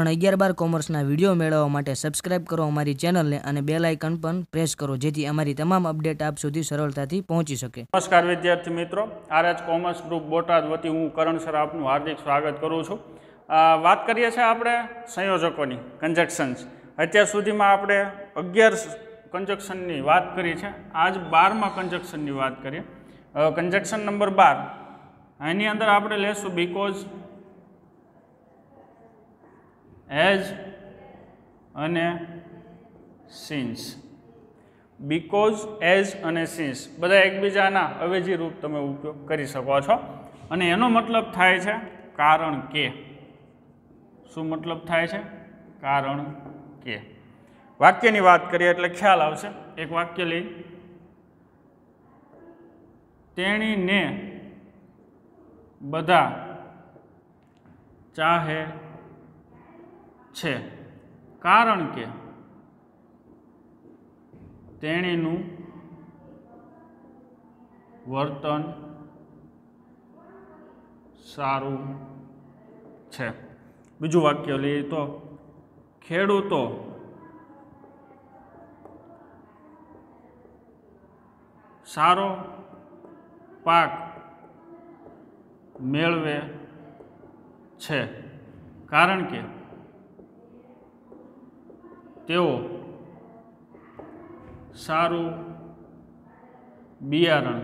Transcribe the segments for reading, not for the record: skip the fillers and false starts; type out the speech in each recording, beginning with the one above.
ધોરણ 11-12 કોમર્સના વિડીયો મેળવવા માટે સબસ્ક્રાઇબ કરો અમારી ચેનલને અને બેલ આઇકન પણ પ્રેસ કરો જેથી અમારી તમામ અપડેટ આપ સુધી સરળતાથી પહોંચી શકે। નમસ્કાર વિદ્યાર્થી મિત્રો, આરએચ કોમર્સ ગ્રુપ બોટાદ વતી હું કરણ સર આપનું હાર્દિક સ્વાગત કરું છું। વાત કરીએ છીએ આપણે સંયોજકોની, કન્જક્શન્સ। અત્યાર સુધીમાં આપણે 11 કન્જક્શનની વાત કરી છે, આજ 12મા કન્જક્શનની વાત કરીએ। કન્જક્શન નંબર 12, આની અંદર આપણે લેશું બીકોઝ, એઝ અને સિન્સ। બીકોઝ, એઝ અને સિન્સ બધા એકબીજાના અવેજી રૂપ તમે ઉપયોગ કરી શકો છો અને એનો મતલબ થાય છે કારણ કે। શું મતલબ થાય છે? કારણ કે। વાક્યની વાત કરીએ એટલે ખ્યાલ આવશે। એક વાક્ય લઈ, તેણીને બધા ચાહે છે કારણ કે તેણીનું વર્તન સારું છે। બીજું વાક્ય લઈએ તો, ખેડૂતો સારો પાક મેળવે છે કારણ કે તેઓ સારું બિયારણ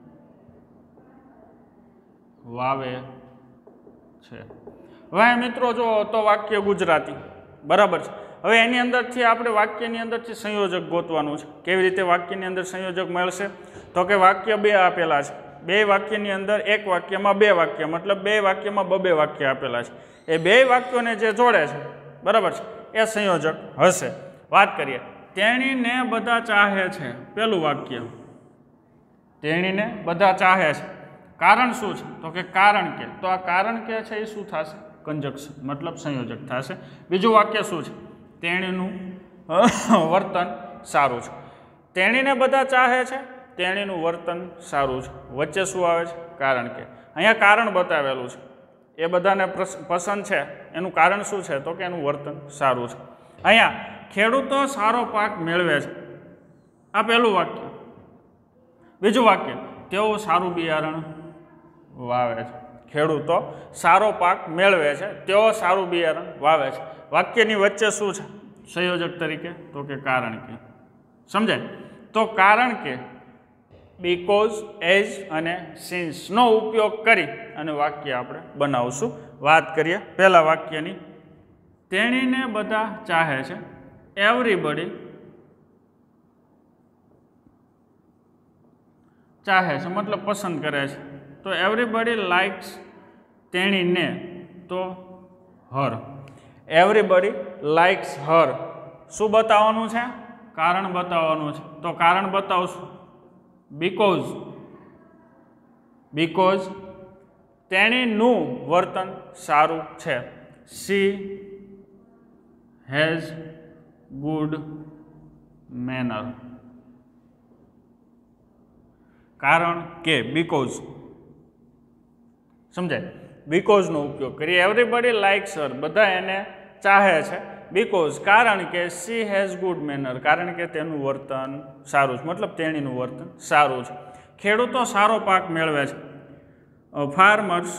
વાવે છે। હવે મિત્રો જો તો વાક્ય ગુજરાતી બરાબર છે। હવે એની અંદરથી આપણે વાક્યની અંદરથી સંયોજક ગોતવાનું છે। કેવી રીતે વાક્યની અંદર સંયોજક મળશે? તો કે વાક્ય બે આપેલા છે, બે વાક્યની અંદર એક વાક્યમાં બે વાક્ય, મતલબ બે વાક્યમાં બે વાક્ય આપેલા છે। એ બે વાક્યોને જે જોડે છે બરાબર છે એ સંયોજક હશે। વાત કરીએ, તેણીને બધા ચાહે છે, પેલું વાક્ય, તેણીને બધા ચાહે છે, કારણ શું છે? તો કે કારણ કે। તો આ કારણ કે છે એ શું થશે? કન્જક્શન, મતલબ સંયોજક થશે। બીજું વાક્ય શું છે? તેણીનું વર્તન સારું છે। તેણીને બધા ચાહે છે, તેણીનું વર્તન સારું છે, વચ્ચે શું આવે છે? કારણ કે। અહીંયા કારણ બતાવેલું છે, એ બધાને પસંદ છે, એનું કારણ શું છે? તો કે એનું વર્તન સારું છે। અહીંયા ખેડૂતો સારો પાક મેળવે છે, આ પહેલું વાક્ય। બીજું વાક્ય, તેઓ સારું બિયારણ વાવે છે। ખેડૂતો સારો પાક મેળવે છે, તેઓ સારું બિયારણ વાવે છે। વાક્યની વચ્ચે શું છે સંયોજક તરીકે? તો કે કારણ કે। સમજાય? તો કારણ કે, બીકોઝ, એઝ અને સિન્સનો ઉપયોગ કરી અને વાક્ય આપણે બનાવશું। વાત કરીએ પહેલા વાક્યની, તેણીને બધા ચાહે છે, એવરીબડી ચાહે છે મતલબ પસંદ કરે છે, તો એવરીબડી લાઇક્સ તેણીને, તો હર। એવરીબડી લાઇક્સ હર, શું બતાવવાનું છે? કારણ બતાવવાનું છે, તો કારણ બતાવશું બીકોઝ, બીકોઝ તેણીનું વર્તન સારું છે, સી હેઝ ગુડ મેનર। કારણ કે, બીકોઝ, સમજાય? બીકોઝનો ઉપયોગ કરીએ। એવરીબડી લાઇક્સ હર, બધા એને ચાહે છે, બીકોઝ, કારણ કે, સી હેઝ ગુડ મેનર, કારણ કે તેનું વર્તન સારું છે, મતલબ તેણીનું વર્તન સારું છે। ખેડૂતો સારો પાક મેળવે છે, farmers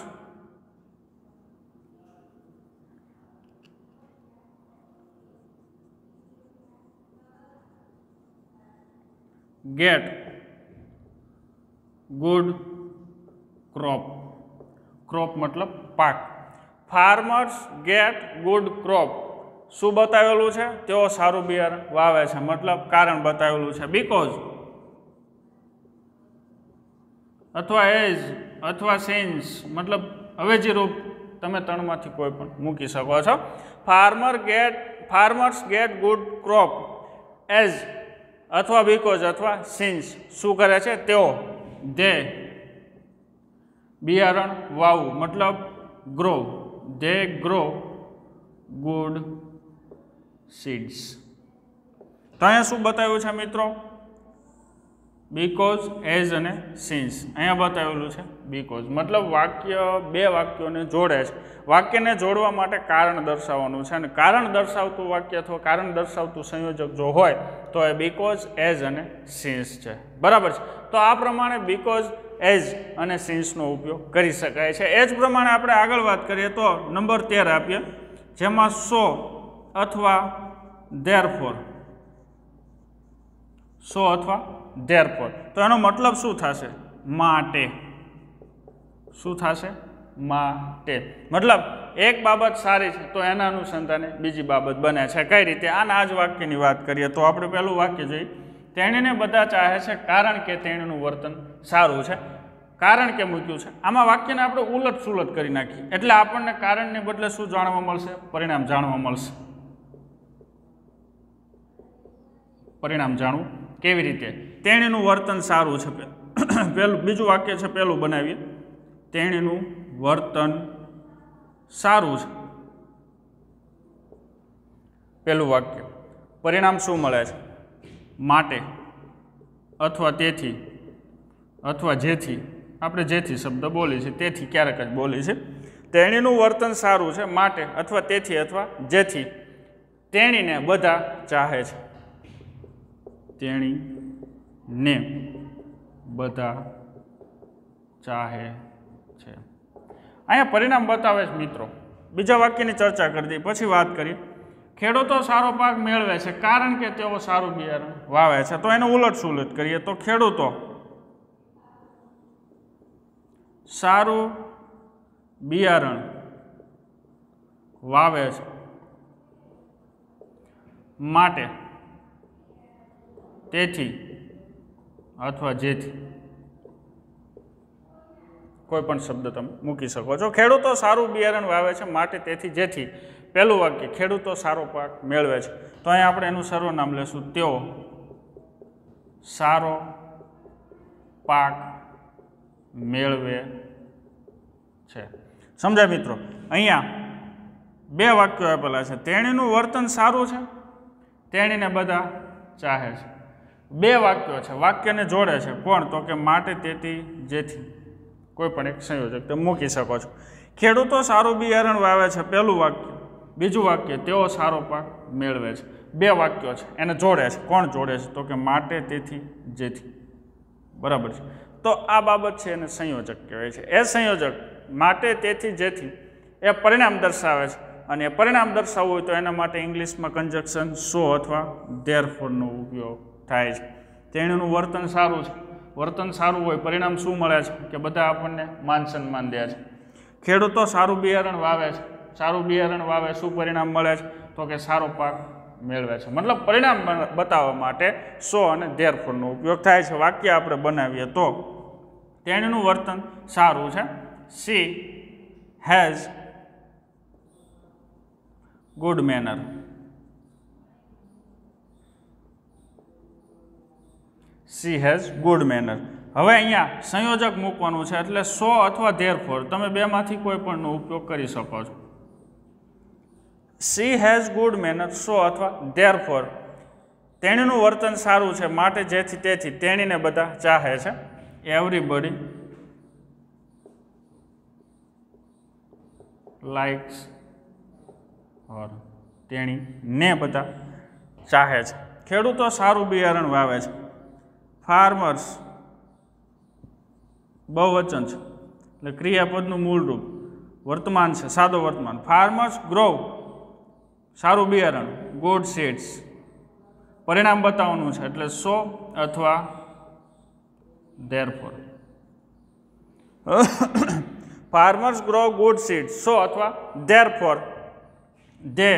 get good crop. Crop મતલબ પાક। ફાર્મર્સ ગેટ ગુડ ક્રોપ, શું બતાવેલું છે? તેઓ સારું બિયારણ વાવે છે, મતલબ કારણ બતાવેલું છે, બીકોઝ અથવા એઝ અથવા સિન્સ, મતલબ અવેજી રૂપ તમે ત્રણમાંથી કોઈ પણ મૂકી શકો છો। Farmers get good crop as અથવા બીકોઝ અથવા સિન્સ, શું કરે છે? તેઓ, દે બિયારણ વાવવું, મતલબ grow, they grow good seeds. તો અહીંયા શું બતાવ્યું છે મિત્રો? બીકોઝ, એઝ અને સિન્સ. અહીંયા બતાવેલું છે બીકોઝ, મતલબ વાક્ય બે વાક્યોને જોડે છે. વાક્યને જોડવા માટે કારણ દર્શાવવાનું છે અને કારણ દર્શાવતું વાક્ય અથવા કારણ દર્શાવતું સંયોજક જો હોય તો એ બીકોઝ, એઝ અને સિન્સ છે. બરાબર છે. તો આ પ્રમાણે બીકોઝ, એઝ અને સિન્સનો ઉપયોગ કરી શકાય છે. એ જ પ્રમાણે આપણે આગળ વાત કરીએ તો નંબર 13 આપીએ, જેમાં સો અથવા ધેરફોર. સો અથવા ધેરફોર, તો એનો મતલબ શું થશે? માટે. શું થશે? માટે. મતલબ એક બાબત સારી છે તો એના અનુસંધાને બીજી બાબત બને છે. કઈ રીતે? આના જ વાક્યની વાત કરીએ તો આપણે પહેલું વાક્ય જોઈએ, તેણીને બધા ચાહે છે કારણ કે તેણીનું વર્તન સારું છે. કારણ કે મૂક્યું છે. આમાં વાક્યને આપણે ઉલટ સુલટ કરી નાખીએ એટલે આપણને કારણને બદલે શું જાણવા મળશે? પરિણામ જાણવા મળશે. પરિણામ જાણવું કેવી રીતે? તેણીનું વર્તન સારું છે. પહેલું, બીજું વાક્ય છે, પહેલું બનાવીએ, તેણીનું વર્તન સારું છે. પહેલું વાક્ય. પરિણામ શું મળે છે? માટે અથવા તેથી અથવા જેથી. આપણે જેથી શબ્દ બોલી છે, તેથી ક્યારેક જ બોલી છે. તેણીનું વર્તન સારું છે માટે અથવા તેથી અથવા જેથી તેણીને બધા ચાહે છે. તેણીને બધા ચાહે છે. અહીંયા પરિણામ બતાવે છે મિત્રો. બીજા વાક્યની ચર્ચા કરી દઈએ પછી વાત કરીએ. ખેડૂતો સારો પાક મેળવે છે કારણ કે તેઓ સારું બિયારણ વાવે છે. તો એનો ઉલટ સુલટ કરીએ તો ખેડૂતો સારું બિયારણ વાવે છે માટે તેથી અથવા જેથી કોઈ પણ શબ્દ તમે મૂકી શકો છો. ખેડૂતો સારું બિયારણ વાવે છે માટે તેથી જેથી. પહેલું વાક્ય, ખેડૂતો સારો પાક મેળવે છે. તો અહીંયા આપણે એનું સર્વનામ લેશું, તેઓ સારો પાક મેળવે છે. સમજાય મિત્રો? અહીંયા બે વાક્યો આપેલા છે. તેણીનું વર્તન સારું છે, તેણીને બધા ચાહે છે. બે વાક્યો છે, વાક્યને જોડે છે. કોણ? તો કે માટે, તેથી, જેથી. કોઈ પણ એક સંયોજક તમે મૂકી શકો છો. ખેડૂતો સારું બિયારણ વાવે છે, પહેલું વાક્ય. બીજું વાક્ય, તેઓ સારો પાક મેળવે છે. બે વાક્યો છે, એને જોડે છે. કોણ જોડે છે? તો કે માટે, તેથી, જેથી. બરાબર છે. તો આ બાબત છે એને સંયોજક કહેવાય છે. એ સંયોજક માટે, તેથી, જેથી એ પરિણામ દર્શાવે છે અને એ પરિણામ દર્શાવવું હોય તો એના માટે ઇંગ્લિશમાં કન્જક્શન સો અથવા ધેરફોરનો ઉપયોગ થાય છે. તેણીનું વર્તન સારું છે. વર્તન સારું હોય, પરિણામ શું મળે છે? કે બધા આપણને માન સન્માન દે છે. ખેડૂતો સારું બિયારણ વાવે છે. સારું બિયારણ વાવે, શું પરિણામ મળે છે? તો કે સારો પાક મેળવે છે. મતલબ પરિણામ બતાવવા માટે સો અને ધેરફોરનો ઉપયોગ થાય છે. વાક્ય આપણે બનાવીએ તો તેણીનું વર્તન સારું છે. She has good manner. She has good manner. હવે અહીંયા સંયોજક મૂકવાનું છે એટલે સો અથવા ધેરફોર તમે બેમાંથી કોઈ પણનો ઉપયોગ કરી શકો છો. She has good manner, સો અથવા ધેરફોર તેણીનું વર્તન સારું છે માટે જેથી તેથી તેણીને બધા ચાહે છે. Everybody likes her. તેણીને બધા ચાહે છે. ખેડૂતો સારું બિયારણ વાવે છે. ફાર્મર્સ બહુવચન છે એટલે ક્રિયાપદનું મૂળ રૂપ વર્તમાન છે, સાદો વર્તમાન. ફાર્મર્સ ગ્રો સારું બિયારણ, ગુડ સીડ્સ પરિણામ બતાવવાનું છે એટલે સો અથવા therefore. Farmers grow good seeds, so અથવા ધેરફોર ધે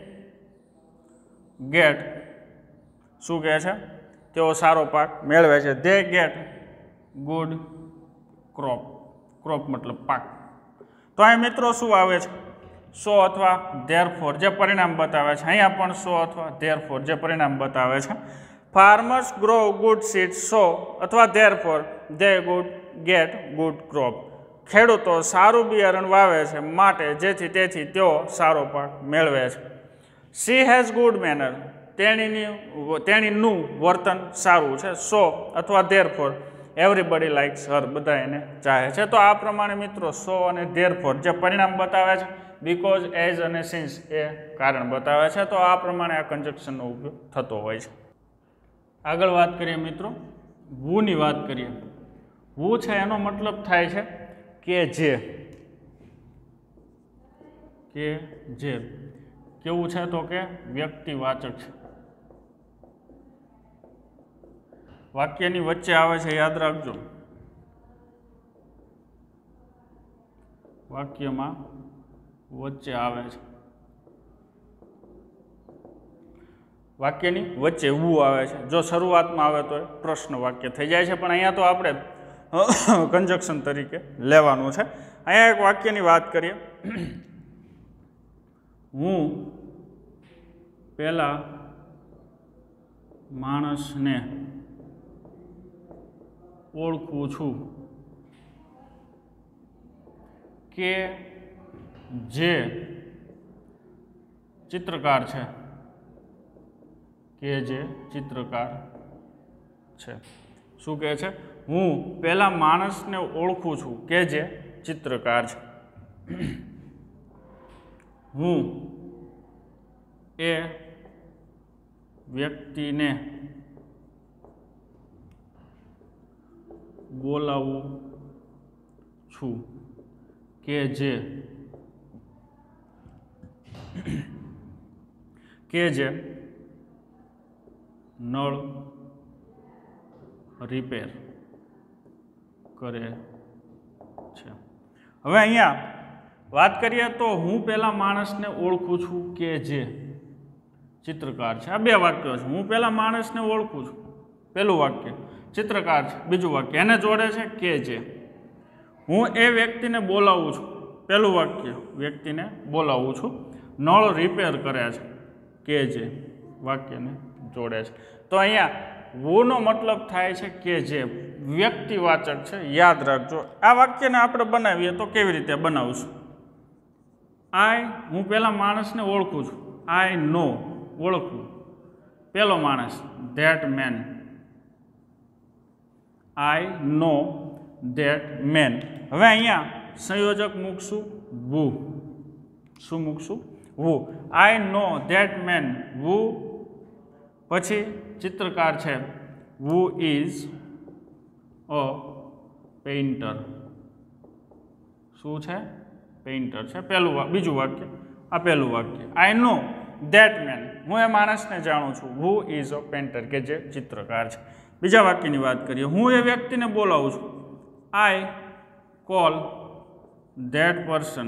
ગેટ, શું કહે છે? તેઓ સારો પાક મેળવે છે. They get good crop. Crop મતલબ પાક. તો અહીં મિત્રો શું આવે છે? સો અથવા ધેરફોર જે પરિણામ બતાવે છે. અહીંયા પણ સો અથવા ધેરફોર જે પરિણામ બતાવે છે. Farmers grow good seed, so અથવા therefore they good get good crop. ખેડૂતો સારું બિયારણ વાવે છે માટે જેથી તેથી તેઓ સારો પાક મેળવે છે. She has good manner. તેણીનું વર્તન સારું છે. સો અથવા ધેરફોર એવરીબડી લાઇક્સ હર, બધા એને ચાહે છે. તો આ પ્રમાણે મિત્રો સો અને ધેરફોર જે પરિણામ બતાવે છે, બીકોઝ, એઝ અને સિન્સ એ કારણ બતાવે છે. તો આ પ્રમાણે આ કન્જક્શનનો ઉપયોગ થતો હોય છે. આગળ વાત કરીએ મિત્રો, વુની વાત કરીએ. વુ છે એનો મતલબ થાય છે કે જે કેવું છે તો કે વ્યક્તિવાચક છે. વાક્યની વચ્ચે આવે છે, યાદ રાખજો. વાક્યમાં વચ્ચે આવે છે, વાક્યની વચ્ચે વુ આવે છે. જો શરૂઆતમાં આવે તો એ પ્રશ્ન વાક્ય થઈ જાય છે, પણ અહીંયા તો આપણે કન્જક્શન તરીકે લેવાનું છે. અહીંયા એક વાક્યની વાત કરીએ. હું પેલા માણસને ઓળખું છું કે જે ચિત્રકાર છે, શું કહે છે? હું પેલા માણસને ઓળખું છું કે જે ચિત્રકાર છે. હું એ વ્યક્તિને બોલાવું છું કે જે નળ રિપેર કરે છે. હવે અહીંયા વાત કરીએ તો હું પેલા માણસને ઓળખું છું કે જે ચિત્રકાર છે. આ બે વાક્યો છે. હું પેલા માણસને ઓળખું છું, પહેલું વાક્ય. ચિત્રકાર છે, બીજું વાક્ય. એને જોડે છે કે જે. હું એ વ્યક્તિને બોલાવું છું, પહેલું વાક્ય. વ્યક્તિને બોલાવું છું, નળ રિપેર કરે છે, કે જે વાક્યને જોડે છે. તો અહીંયા વુનો મતલબ થાય છે કે જે, વ્યક્તિવાચક છે. યાદ રાખજો. આ વાક્યને આપણે બનાવીએ તો કેવી રીતે બનાવશું? હું પેલા માણસને ઓળખું છું. આઈ નો, ઓળખવું. પેલો માણસ, that man. I know that man. હવે અહીંયા સંયોજક મૂકશું વુ. શું મૂકશું? વુ. આઈ નો ધેટ મેન. વુ પછી ચિત્રકાર છે, વુ ઇઝ અ પેઇન્ટર. શું છે? પેઇન્ટર છે. બીજું વાક્ય. આ પહેલું વાક્ય. I know that man. હું એ માણસને જાણું છું, વુ ઇઝ અ પેઇન્ટર, કે જે ચિત્રકાર છે. બીજા વાક્યની વાત કરીએ. હું એ વ્યક્તિને બોલાવું છું. I call that person.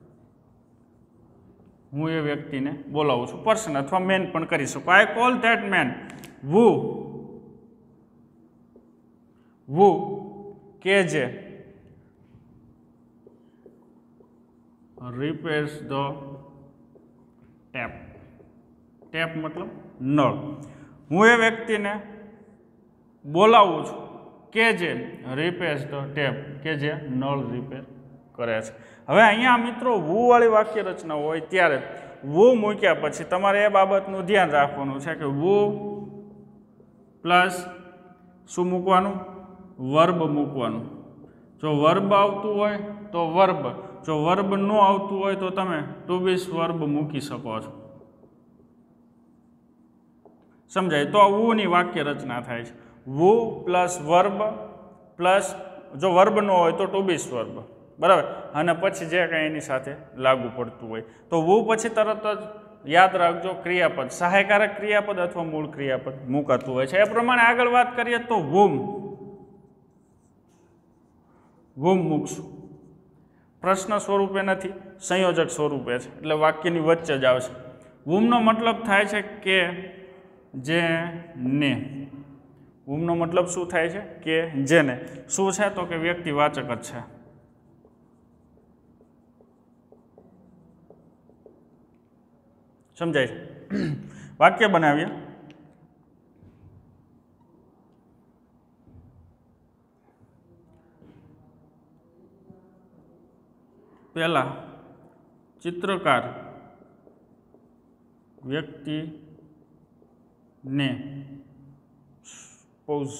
હું એ વ્યક્તિને બોલાવું છું. પર્સન અથવા મેન પણ કરી શકો. I call that man. Who કે જે રિપેર્સ ધ ટેપ. ટેપ મતલબ નળ. હું એ વ્યક્તિને બોલાવું છું કે જે રિપેર્સ ધ ટેપ, કે જે નળ રિપેર કરે છે. હવે અહીંયા મિત્રો વુ વાળી વાક્ય રચના હોય ત્યારે વુ મૂક્યા પછી તમારે એ બાબતનું ધ્યાન રાખવાનું છે કે વુ પ્લસ શું મૂકવાનું? વર્બ મૂકવાનું. જો વર્બ આવતું હોય તો વર્બ, જો વર્બ ન આવતું હોય તો તમે ટુ બીસ વર્બ મૂકી શકો છો. સમજાય? તો આ વુની વાક્ય રચના થાય છે. વુ પ્લસ વર્બ પ્લસ, જો વર્બ ન હોય તો ટુ બીસ વર્બ, બરાબર. અને પછી જે કંઈ એની સાથે લાગુ પડતું હોય તો વુ પછી તરત જ યાદ રાખજો ક્રિયાપદ, સહાયકારક ક્રિયાપદ અથવા મૂળ ક્રિયાપદ મૂકાતું હોય છે. એ પ્રમાણે આગળ વાત કરીએ તો વુમ મૂકશું. પ્રશ્ન સ્વરૂપે નથી, સંયોજક સ્વરૂપે છે, એટલે વાક્યની વચ્ચે જ આવશે. વુમનો મતલબ થાય છે કે જેને. વુમનો મતલબ શું થાય છે? કે જેને. શું છે? તો કે વ્યક્તિવાચક જ છે. સમજાય છે? વાક્ય બનાવીએ. પહેલા ચિત્રકાર વ્યક્તિ ને પોઝ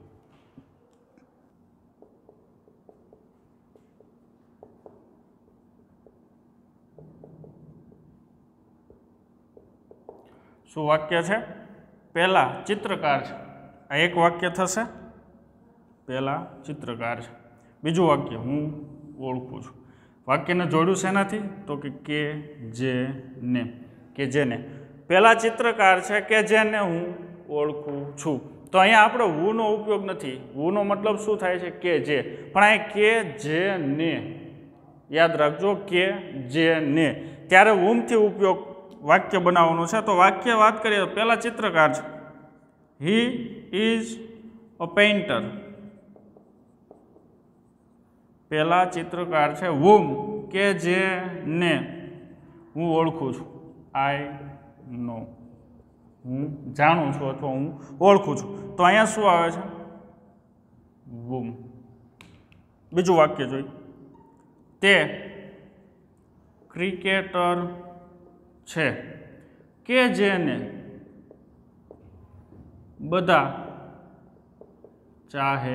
શું વાક્ય છે? પહેલા ચિત્રકાર છે, આ એક વાક્ય થશે. પહેલા ચિત્રકાર છે. બીજું વાક્ય હું ઓળખું છું. વાક્યને જોડ્યું શેનાથી? તો કે જેને, કે જેને. પહેલા ચિત્રકાર છે કે જેને હું ઓળખું છું. તો અહીંયા આપણે હુનો ઉપયોગ નથી. હુનો મતલબ શું થાય છે? કે જે. પણ અહીં કે જેને, યાદ રાખજો, કે જેને. ત્યારે હુમથી ઉપયોગ વાક્ય બનાવવાનું છે. તો વાક્ય વાત કરીએ તો પહેલા ચિત્રકાર છે. He is a painter. પહેલા ચિત્રકાર છે હુમ, કે જેને હું ઓળખું છું. આઈ નો, હું જાણું છું અથવા હું ઓળખું છું. તો અહીંયા શું આવે છે? હુમ. બીજું વાક્ય જોઈ. તે ક્રિકેટર છે કે જેને બધા ચાહે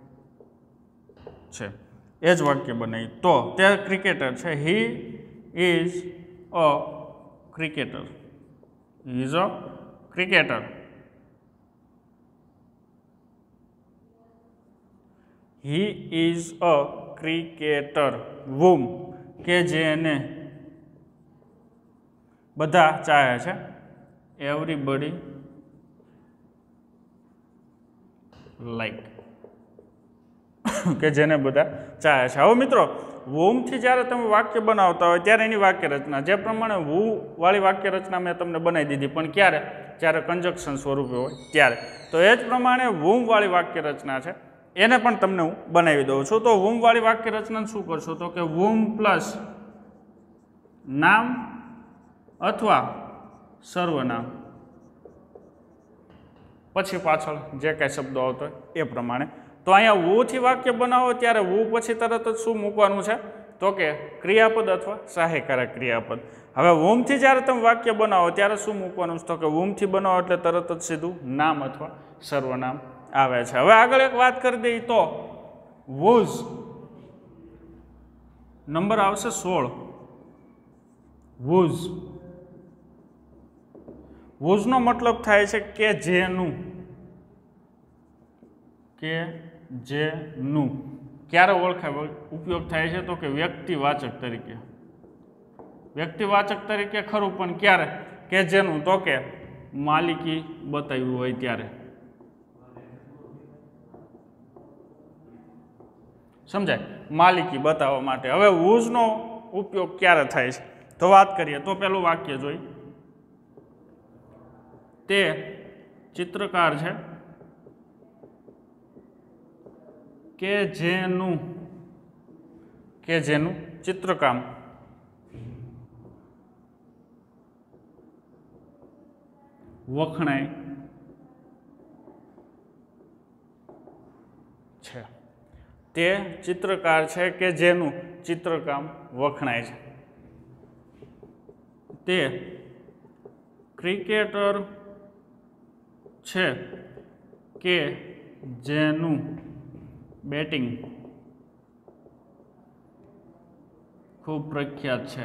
છે. એ જ વાક્ય બનાવી. તો તે ક્રિકેટર છે. He is a cricketer. He is a cricketer. He is a cricketer. Whom, કે જેને બધા ચાહે છે. એવરીબડી લાઈક, કે જેને બધા ચાહે છે. હવે મિત્રો, વુમથી જ્યારે તમે વાક્ય બનાવતા હોય ત્યારે એની વાક્ય રચના જે પ્રમાણે વુ વાળી વાક્ય રચના મેં તમને બનાવી દીધી. પણ ક્યારે? જ્યારે કંજક્શન સ્વરૂપે હોય ત્યારે. તો એ જ પ્રમાણે વુમ વાળી વાક્ય રચના છે, એને પણ તમને હું બનાવી દઉં છું. તો વુમ વાળી વાક્ય રચના શું કરશો? તો કે વુમ પ્લસ નામ અથવા સર્વનામ, પછી પાછળ જે કાંઈ શબ્દો આવતો હોય એ પ્રમાણે. તો અહીંયા વુથી વાક્ય બનાવો ત્યારે વુ પછી તરત જ શું મૂકવાનું છે? તો કે ક્રિયાપદ અથવા સહાયકારક ક્રિયાપદ. હવે વુમથી જ્યારે તમે વાક્ય બનાવો ત્યારે શું મૂકવાનું છે? તો કે વુમથી બનાવો એટલે તરત જ સીધું નામ અથવા સર્વનામ આવે છે. હવે આગળ એક વાત કરી દઈએ તો વોઝ નંબર આવશે 16. વોઝ, વોઝનો મતલબ થાય છે કે જેનું, કે જેનું. ક્યારે ઓળખાય ઉપયોગ થાય છે? તો કે વ્યક્તિવાચક તરીકે. વ્યક્તિવાચક તરીકે ખરું, પણ ક્યારે? કે જેનું, તો કે માલિકી બતાવ્યું હોય ત્યારે. સમજાય? માલિકી બતાવવા માટે. હવે વૂઝનો ઉપયોગ ક્યારે થાય છે? તો વાત કરીએ તો પેલું વાક્ય જોઈ. તે ચિત્રકાર છે કે જેનું ચિત્રકામ વખણાય છે. તે ચિત્રકાર છે કે જેનું ચિત્રકામ વખણાય છે. તે ક્રિકેટર છે કે જેનું બેટિંગ ખૂબ પ્રખ્યાત છે.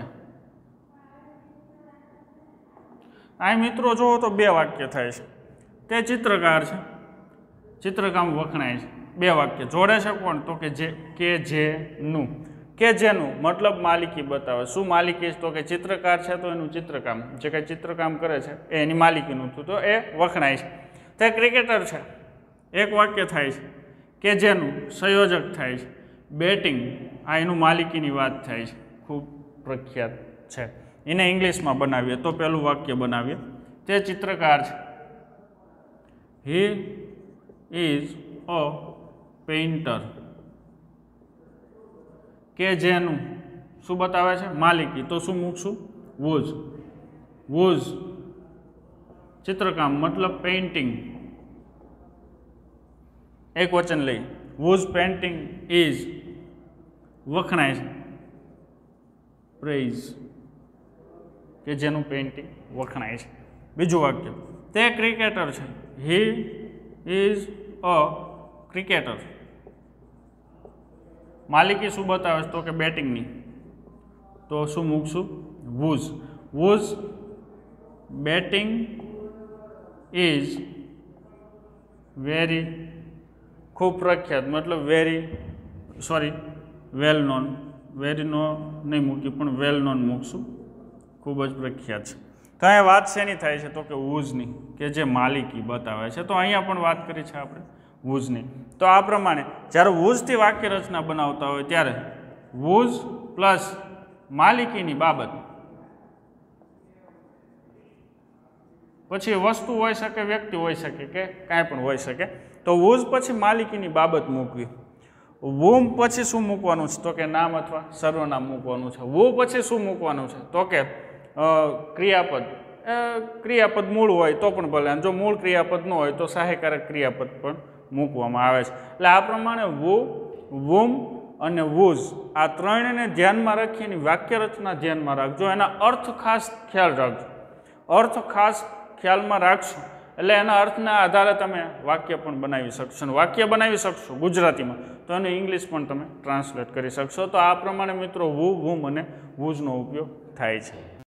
આ મિત્રો જુઓ તો બે વાક્ય થાય છે. તે ચિત્રકાર છે, ચિત્રકામ વખણાય છે. બે વાક્ય જોડે છે કોણ? તો કે જેનું. કે જેનું મતલબ માલિકી બતાવે. શું માલિકી? તો કે ચિત્રકાર છે તો એનું ચિત્રકામ, જે કંઈ ચિત્રકામ કરે છે એ એની માલિકીનું હતું, તો એ વખણાય છે. તે ક્રિકેટર છે, એક વાક્ય થાય છે. કે જેનું સંયોજક થાય છે. બેટિંગ, આ એનું માલિકીની વાત થાય છે, ખૂબ પ્રખ્યાત છે. એને ઇંગ્લિશમાં બનાવીએ તો પહેલું વાક્ય બનાવીએ. તે ચિત્રકાર છે. He is a painter. કે જેનું શું બતાવે છે? માલિકી. તો શું મૂકશું? વોઝ. વોઝ ચિત્રકામ મતલબ પેઇન્ટિંગ. એક વચન લઈ. વોઝ પેઇન્ટિંગ ઇઝ વખણાય છે. પ્રેઇઝ, કે જેનું પેઇન્ટિંગ વખણાય છે. બીજું વાક્ય. તે ક્રિકેટર છે. He is a cricketer. માલિકી શું બતાવે છે? તો કે બેટિંગની. તો શું મૂકશું? Whose. Whose batting is very, ખૂબ પ્રખ્યાત, મતલબ વેલ નોન. વેરી નો નહીં મૂકી, પણ વેલ નોન મૂકશું, ખૂબ જ પ્રખ્યાત છે. તો અહીંયા વાત શેની થાય છે? તો કે વૂઝની, કે જે માલિકી બતાવે છે. તો અહીંયા પણ વાત કરી છે આપણે વૂઝની. તો આ પ્રમાણે જ્યારે વૂઝથી વાક્ય રચના બનાવતા હોય ત્યારે વૂઝ પ્લસ માલિકીની બાબત, પછી વસ્તુ હોઈ શકે, વ્યક્તિ હોઈ શકે, કે કાંઈ પણ હોઈ શકે. તો વૂઝ પછી માલિકીની બાબત મૂકવી. વૂમ પછી શું મૂકવાનું છે? તો કે નામ અથવા સર્વનામ મૂકવાનું છે. વૂ પછી શું મૂકવાનું છે? તો કે ક્રિયાપદ. ક્રિયાપદ મૂળ હોય તો પણ ભલે, અને જો મૂળ ક્રિયાપદ ન હોય તો સહાયકારક ક્રિયાપદ પણ મૂકવામાં આવે છે. એટલે આ પ્રમાણે વૂ, વૂમ અને વૂઝ આ ત્રણેયને ધ્યાનમાં રાખી એની વાક્ય રચના ધ્યાનમાં રાખજો. એના અર્થ ખાસ ખ્યાલ રાખજો. અર્થ ખાસ ખ્યાલમાં રાખશો એટલે એના અર્થના આધારે તમે વાક્ય પણ બનાવી શકશો. અને વાક્ય બનાવી શકશો ગુજરાતીમાં તો એનું ઇંગ્લિશ પણ તમે ટ્રાન્સલેટ કરી શકશો. તો આ પ્રમાણે મિત્રો વૂ, વૂમ અને વૂઝનો ઉપયોગ થાય છે.